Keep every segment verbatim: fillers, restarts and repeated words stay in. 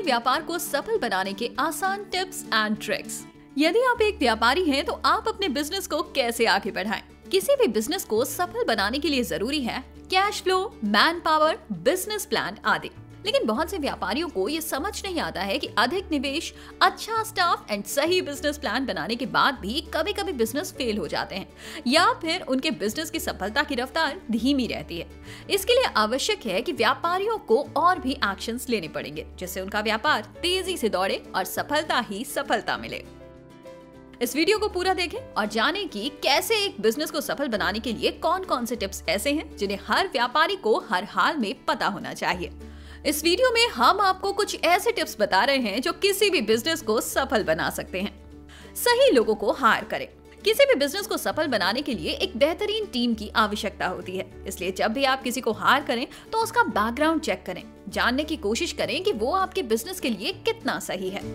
व्यापार को सफल बनाने के आसान टिप्स एंड ट्रिक्स। यदि आप एक व्यापारी हैं तो आप अपने बिजनेस को कैसे आगे बढ़ाएं? किसी भी बिजनेस को सफल बनाने के लिए जरूरी है cash flow, man power, business plan आदि। लेकिन बहुत से व्यापारियों को ये समझ नहीं आता है कि अधिक निवेश, अच्छा स्टाफ एंड सही बिजनेस प्लान बनाने के बाद भी कभी कभी बिजनेस फेल हो जाते हैं या फिर उनके बिजनेस की सफलता की रफ्तार धीमी रहती है। इसके लिए आवश्यक है कि व्यापारियों को और भी एक्शंस लेने पड़ेंगे जिससे उनका व्यापार तेजी से दौड़े और सफलता ही सफलता मिले। इस वीडियो को पूरा देखें और जानें कि कैसे एक बिजनेस को सफल बनाने के लिए कौन कौन से टिप्स ऐसे हैं जिन्हें हर व्यापारी को हर हाल में पता होना चाहिए। इस वीडियो में हम आपको कुछ ऐसे टिप्स बता रहे हैं जो किसी भी बिजनेस को सफल बना सकते हैं। सही लोगों को हायर करें। किसी भी बिजनेस को सफल बनाने के लिए एक बेहतरीन टीम की आवश्यकता होती है, इसलिए जब भी आप किसी को हायर करें तो उसका बैकग्राउंड चेक करें, जानने की कोशिश करें कि वो आपके बिजनेस के लिए कितना सही है।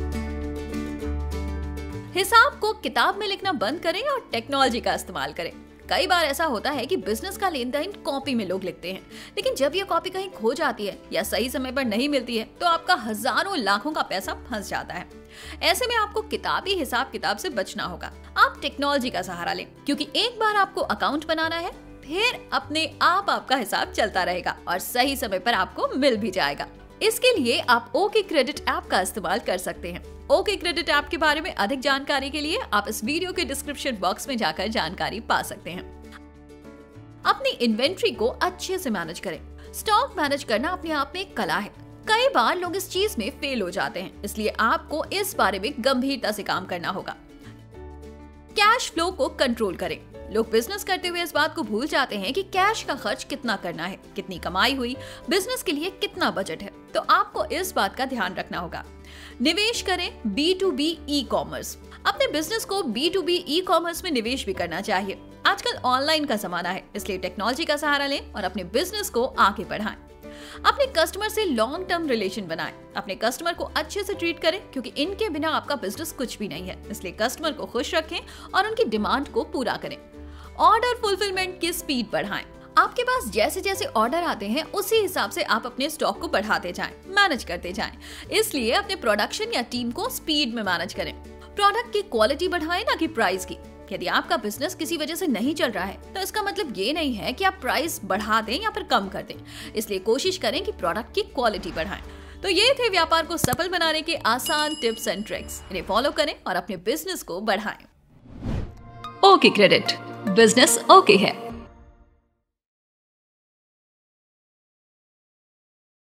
हिसाब को किताब में लिखना बंद करें और टेक्नोलॉजी का इस्तेमाल करें। कई बार ऐसा होता है कि बिजनेस का लेन देन कॉपी में लोग लिखते हैं, लेकिन जब ये कॉपी कहीं खो जाती है या सही समय पर नहीं मिलती है तो आपका हजारों लाखों का पैसा फंस जाता है। ऐसे में आपको किताबी हिसाब किताब से बचना होगा। आप टेक्नोलॉजी का सहारा लें, क्योंकि एक बार आपको अकाउंट बनाना है फिर अपने आप आपका हिसाब चलता रहेगा और सही समय पर आपको मिल भी जाएगा। इसके लिए आप ओके क्रेडिट ऐप का इस्तेमाल कर सकते हैं। ओके क्रेडिट ऐप के बारे में अधिक जानकारी के लिए आप इस वीडियो के डिस्क्रिप्शन बॉक्स में जाकर जानकारी पा सकते हैं। अपनी इन्वेंट्री को अच्छे से मैनेज करें। स्टॉक मैनेज करना अपने आप में एक कला है। कई बार लोग इस चीज में फेल हो जाते हैं, इसलिए आपको इस बारे में गंभीरता से काम करना होगा। कैश फ्लो को कंट्रोल करें। लोग बिजनेस करते हुए इस बात को भूल जाते हैं कि कैश का खर्च कितना करना है, कितनी कमाई हुई, बिजनेस के लिए कितना बजट है, तो आपको इस बात का ध्यान रखना होगा। निवेश करें B to B e commerce. अपने बिजनेस को B to B e commerce में निवेश भी करना चाहिए। आजकल ऑनलाइन का जमाना है, इसलिए टेक्नोलॉजी का सहारा लें और अपने बिजनेस को आगे बढ़ाएं। अपने कस्टमर से लॉन्ग टर्म रिलेशन बनाएं। अपने कस्टमर को अच्छे से ट्रीट करें, क्योंकि इनके बिना आपका बिजनेस कुछ भी नहीं है। इसलिए कस्टमर को खुश रखें और उनकी डिमांड को पूरा करें। ऑर्डर फुलफिलमेंट की स्पीड बढ़ाएं। आपके पास जैसे जैसे ऑर्डर आते हैं उसी हिसाब से आप अपने स्टॉक को बढ़ाते जाएं, मैनेज करते जाएं। इसलिए अपने प्रोडक्शन या टीम को स्पीड में मैनेज करें। प्रोडक्ट की क्वालिटी बढ़ाएं, ना कि प्राइस की। यदि आपका बिजनेस किसी वजह से नहीं चल रहा है तो इसका मतलब ये नहीं है कि आप प्राइस बढ़ा दें या फिर कम कर दें। इसलिए कोशिश करें कि प्रोडक्ट की क्वालिटी बढ़ाएं। तो ये थे व्यापार को सफल बनाने के आसान टिप्स एंड ट्रिक्स। इन्हें फॉलो करें और अपने बिजनेस को बढ़ाएं। ओके क्रेडिट, बिजनेस ओके है।